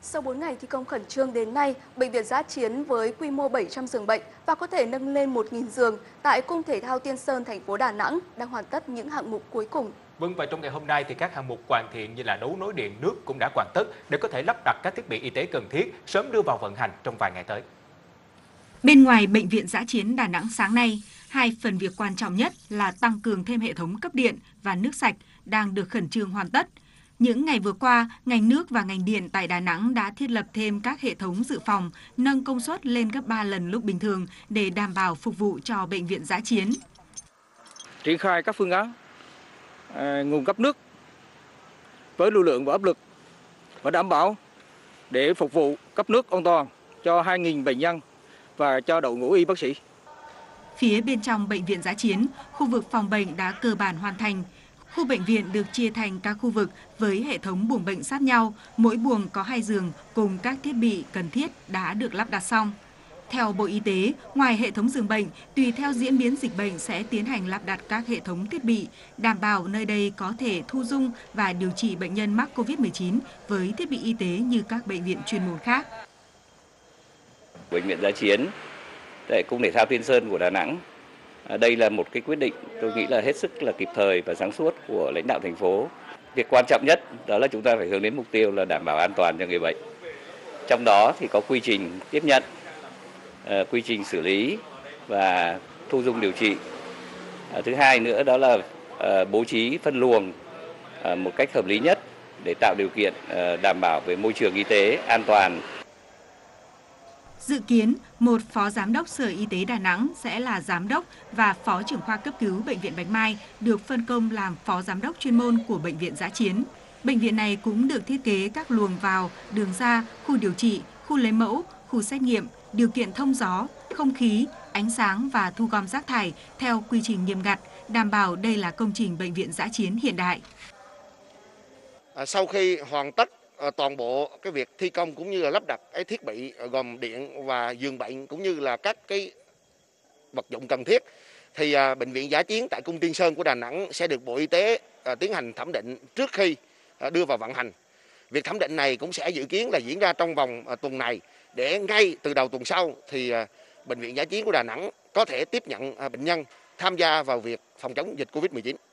Sau 4 ngày thi công khẩn trương đến nay, Bệnh viện Dã Chiến với quy mô 700 giường bệnh và có thể nâng lên 1.000 giường tại Cung Thể thao Tiên Sơn, thành phố Đà Nẵng đang hoàn tất những hạng mục cuối cùng. Vâng, và trong ngày hôm nay thì các hạng mục hoàn thiện như là đấu nối điện nước cũng đã hoàn tất để có thể lắp đặt các thiết bị y tế cần thiết, sớm đưa vào vận hành trong vài ngày tới. Bên ngoài Bệnh viện Dã Chiến Đà Nẵng sáng nay, hai phần việc quan trọng nhất là tăng cường thêm hệ thống cấp điện và nước sạch đang được khẩn trương hoàn tất. Những ngày vừa qua, ngành nước và ngành điện tại Đà Nẵng đã thiết lập thêm các hệ thống dự phòng, nâng công suất lên gấp 3 lần lúc bình thường để đảm bảo phục vụ cho Bệnh viện Dã Chiến. Triển khai các phương án nguồn cấp nước với lưu lượng và áp lực và đảm bảo để phục vụ cấp nước an toàn cho 2.000 bệnh nhân và cho đội ngũ y bác sĩ. Phía bên trong Bệnh viện Dã Chiến, khu vực phòng bệnh đã cơ bản hoàn thành. Khu bệnh viện được chia thành các khu vực với hệ thống buồng bệnh sát nhau, mỗi buồng có 2 giường cùng các thiết bị cần thiết đã được lắp đặt xong. Theo Bộ Y tế, ngoài hệ thống giường bệnh, tùy theo diễn biến dịch bệnh sẽ tiến hành lắp đặt các hệ thống thiết bị, đảm bảo nơi đây có thể thu dung và điều trị bệnh nhân mắc COVID-19 với thiết bị y tế như các bệnh viện chuyên môn khác. Bệnh viện Dã Chiến tại Cung Thể thao Tiên Sơn của Đà Nẵng, đây là một cái quyết định tôi nghĩ là hết sức là kịp thời và sáng suốt của lãnh đạo thành phố. Việc quan trọng nhất đó là chúng ta phải hướng đến mục tiêu là đảm bảo an toàn cho người bệnh. Trong đó thì có quy trình tiếp nhận, quy trình xử lý và thu dung điều trị. Thứ hai nữa đó là bố trí phân luồng một cách hợp lý nhất để tạo điều kiện đảm bảo về môi trường y tế an toàn. Dự kiến, một phó giám đốc Sở Y tế Đà Nẵng sẽ là giám đốc và phó trưởng khoa cấp cứu Bệnh viện Bạch Mai được phân công làm phó giám đốc chuyên môn của Bệnh viện Dã Chiến. Bệnh viện này cũng được thiết kế các luồng vào, đường ra, khu điều trị, khu lấy mẫu, khu xét nghiệm, điều kiện thông gió, không khí, ánh sáng và thu gom rác thải theo quy trình nghiêm ngặt, đảm bảo đây là công trình Bệnh viện Dã Chiến hiện đại. Sau khi hoàn tất toàn bộ cái việc thi công cũng như là lắp đặt cái thiết bị gồm điện và giường bệnh cũng như là các cái vật dụng cần thiết thì Bệnh viện Dã Chiến tại Cung Tiên Sơn của Đà Nẵng sẽ được Bộ Y tế tiến hành thẩm định trước khi đưa vào vận hành. Việc thẩm định này cũng sẽ dự kiến là diễn ra trong vòng tuần này để ngay từ đầu tuần sau thì Bệnh viện Dã Chiến của Đà Nẵng có thể tiếp nhận bệnh nhân tham gia vào việc phòng chống dịch Covid-19.